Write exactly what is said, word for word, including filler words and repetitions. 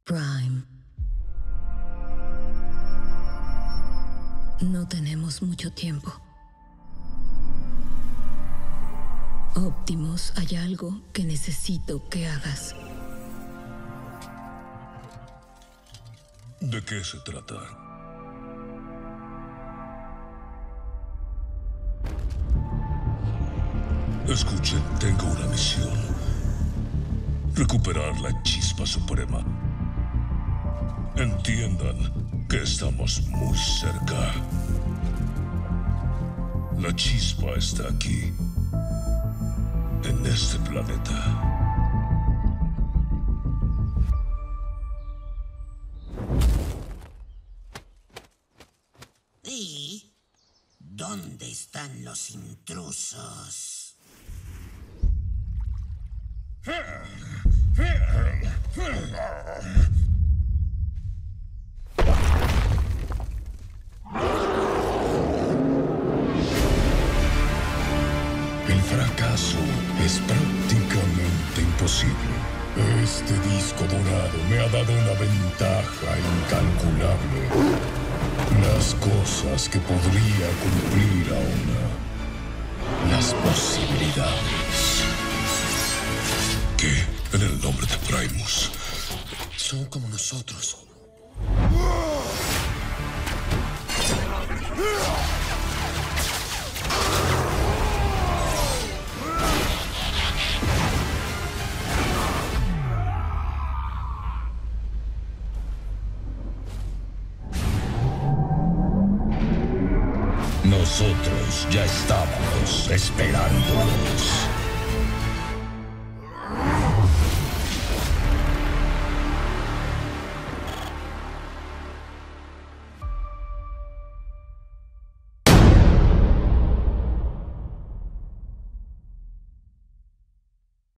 Prime. No tenemos mucho tiempo. Optimus, hay algo que necesito que hagas. ¿De qué se trata? Escuchen, tengo una misión. Recuperar la chispa suprema. Entiendan que estamos muy cerca. La chispa está aquí, en este planeta. ¿Y dónde están los intrusos? El fracaso es prácticamente imposible. Este disco dorado me ha dado una ventaja incalculable. Las cosas que podría cumplir ahora. Las posibilidades. ¿Qué? En el nombre de Primus. Son como nosotros. Nosotros ya estábamos esperándolos.